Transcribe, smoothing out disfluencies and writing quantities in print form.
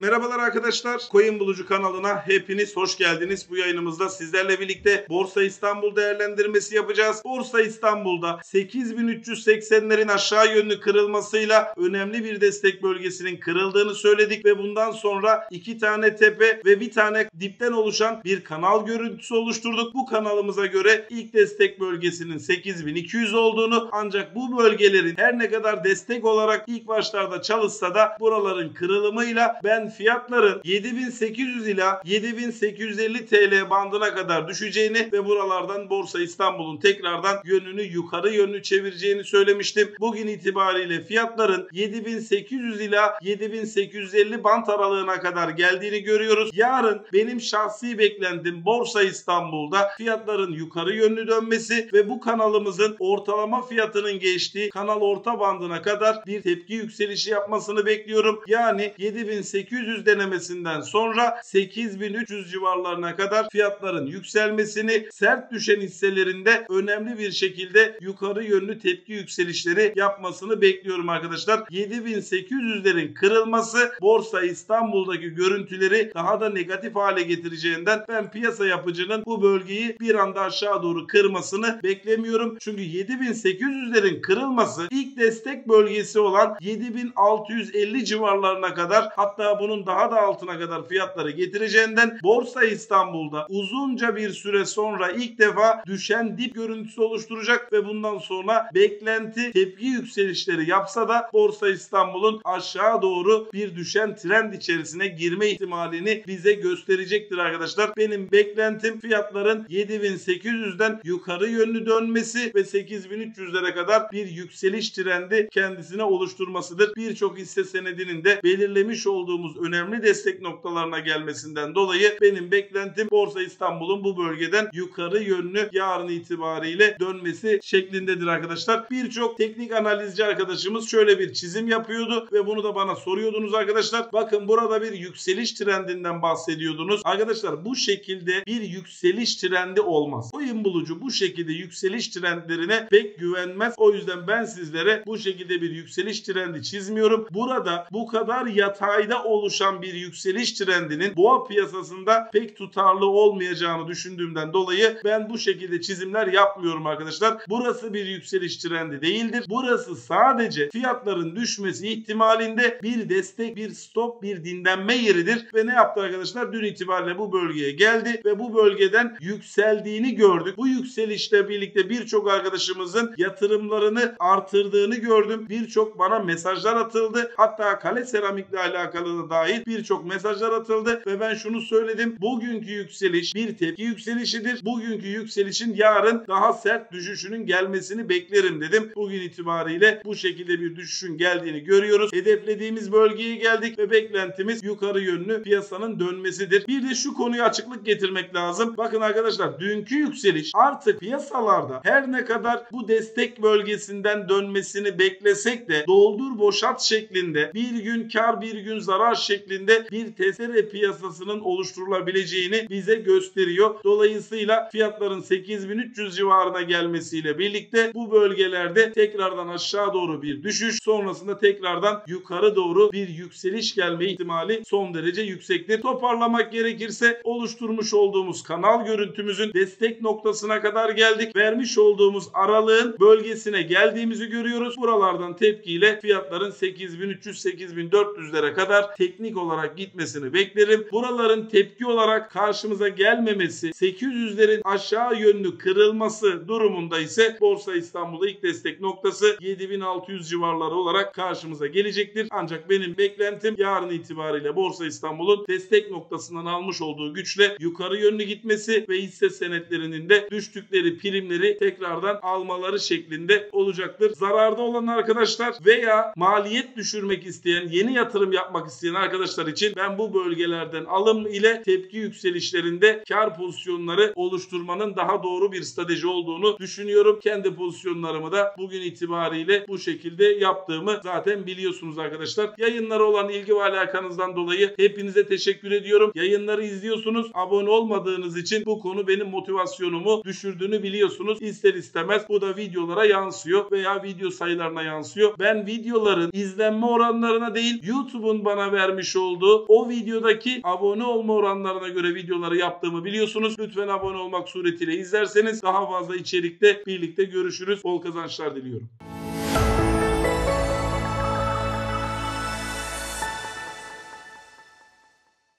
Merhabalar arkadaşlar. Coin Bulucu kanalına hepiniz hoş geldiniz. Bu yayınımızda sizlerle birlikte Borsa İstanbul değerlendirmesi yapacağız. Borsa İstanbul'da 8380'lerin aşağı yönlü kırılmasıyla önemli bir destek bölgesinin kırıldığını söyledik ve bundan sonra 2 tane tepe ve bir tane dipten oluşan bir kanal görüntüsü oluşturduk. Bu kanalımıza göre ilk destek bölgesinin 8200 olduğunu, ancak bu bölgelerin her ne kadar destek olarak ilk başlarda çalışsa da buraların kırılımıyla ben fiyatların 7800 ila 7850 TL bandına kadar düşeceğini ve buralardan Borsa İstanbul'un tekrardan yönünü yukarı yönlü çevireceğini söylemiştim. Bugün itibariyle fiyatların 7800 ila 7850 band aralığına kadar geldiğini görüyoruz. Yarın benim şahsi beklentim Borsa İstanbul'da fiyatların yukarı yönlü dönmesi ve bu kanalımızın ortalama fiyatının geçtiği kanal orta bandına kadar bir tepki yükselişi yapmasını bekliyorum. Yani 7800 denemesinden sonra 8300 civarlarına kadar fiyatların yükselmesini, sert düşen hisselerinde önemli bir şekilde yukarı yönlü tepki yükselişleri yapmasını bekliyorum arkadaşlar. 7800'lerin kırılması Borsa İstanbul'daki görüntüleri daha da negatif hale getireceğinden ben piyasa yapıcının bu bölgeyi bir anda aşağı doğru kırmasını beklemiyorum. Çünkü 7800'lerin kırılması ilk destek bölgesi olan 7650 civarlarına kadar, hatta bunun daha da altına kadar fiyatları getireceğinden Borsa İstanbul'da uzunca bir süre sonra ilk defa düşen dip görüntüsü oluşturacak ve bundan sonra beklenti tepki yükselişleri yapsa da Borsa İstanbul'un aşağı doğru bir düşen trend içerisine girme ihtimalini bize gösterecektir arkadaşlar. Benim beklentim fiyatların 7800'den yukarı yönlü dönmesi ve 8300'lere kadar bir yükseliş trendi kendisine oluşturmasıdır. Birçok hisse senedinin de belirlemiş olduğumuz önemli destek noktalarına gelmesinden dolayı benim beklentim Borsa İstanbul'un bu bölgeden yukarı yönlü yarın itibariyle dönmesi şeklindedir arkadaşlar. Birçok teknik analizci arkadaşımız şöyle bir çizim yapıyordu ve bunu da bana soruyordunuz arkadaşlar. Bakın burada bir yükseliş trendinden bahsediyordunuz. Arkadaşlar bu şekilde bir yükseliş trendi olmaz. Coin Bulucu bu şekilde yükseliş trendlerine pek güvenmez. O yüzden ben sizlere bu şekilde bir yükseliş trendi çizmiyorum. Burada bu kadar yatayda oluşan bir yükseliş trendinin boğa piyasasında pek tutarlı olmayacağını düşündüğümden dolayı ben bu şekilde çizimler yapmıyorum arkadaşlar. Burası bir yükseliş trendi değildir. Burası sadece fiyatların düşmesi ihtimalinde bir destek, bir stop, bir dinlenme yeridir ve ne yaptı arkadaşlar? Dün itibariyle bu bölgeye geldi ve bu bölgeden yükseldiğini gördük. Bu yükselişle birlikte birçok arkadaşımızın yatırımlarını artırdığını gördüm. Birçok bana mesajlar atıldı. Hatta Kale Seramik'le alakalı da dahil birçok mesajlar atıldı ve ben şunu söyledim. Bugünkü yükseliş bir tepki yükselişidir. Bugünkü yükselişin yarın daha sert düşüşünün gelmesini beklerim dedim. Bugün itibariyle bu şekilde bir düşüşün geldiğini görüyoruz. Hedeflediğimiz bölgeye geldik ve beklentimiz yukarı yönlü piyasanın dönmesidir. Bir de şu konuya açıklık getirmek lazım. Bakın arkadaşlar, dünkü yükseliş artık piyasalarda her ne kadar bu destek bölgesinden dönmesini beklesek de doldur boşalt şeklinde, bir gün kar bir gün zarar şeklinde bir testere piyasasının oluşturulabileceğini bize gösteriyor. Dolayısıyla fiyatların 8300 civarına gelmesiyle birlikte bu bölgelerde tekrardan aşağı doğru bir düşüş, sonrasında tekrardan yukarı doğru bir yükseliş gelme ihtimali son derece yüksektir. Toparlamak gerekirse oluşturmuş olduğumuz kanal görüntümüzün destek noktasına kadar geldik. Vermiş olduğumuz aralığın bölgesine geldiğimizi görüyoruz. Buralardan tepkiyle fiyatların 8300-8400'lere kadar teknik olarak gitmesini beklerim. Buraların tepki olarak karşımıza gelmemesi, 800'lerin aşağı yönlü kırılması durumunda ise Borsa İstanbul'da ilk destek noktası 7600 civarları olarak karşımıza gelecektir. Ancak benim beklentim yarın itibariyle Borsa İstanbul'un destek noktasından almış olduğu güçle yukarı yönlü gitmesi ve hisse senetlerinin de düştükleri primleri tekrardan almaları şeklinde olacaktır. Zararda olan arkadaşlar veya maliyet düşürmek isteyen, yeni yatırım yapmak isteyen arkadaşlar için ben bu bölgelerden alım ile tepki yükselişlerinde kar pozisyonları oluşturmanın daha doğru bir strateji olduğunu düşünüyorum. Kendi pozisyonlarımı da bugün itibariyle bu şekilde yaptığımı zaten biliyorsunuz arkadaşlar. Yayınlara olan ilgi ve alakanızdan dolayı hepinize teşekkür ediyorum. Yayınları izliyorsunuz. Abone olmadığınız için bu konu benim motivasyonumu düşürdüğünü biliyorsunuz. İster istemez bu da videolara yansıyor veya video sayılarına yansıyor. Ben videoların izlenme oranlarına değil, YouTube'un bana vermiş vermiş olduğu o videodaki abone olma oranlarına göre videoları yaptığımı biliyorsunuz. Lütfen abone olmak suretiyle izlerseniz daha fazla içerikte birlikte görüşürüz. Bol kazançlar diliyorum.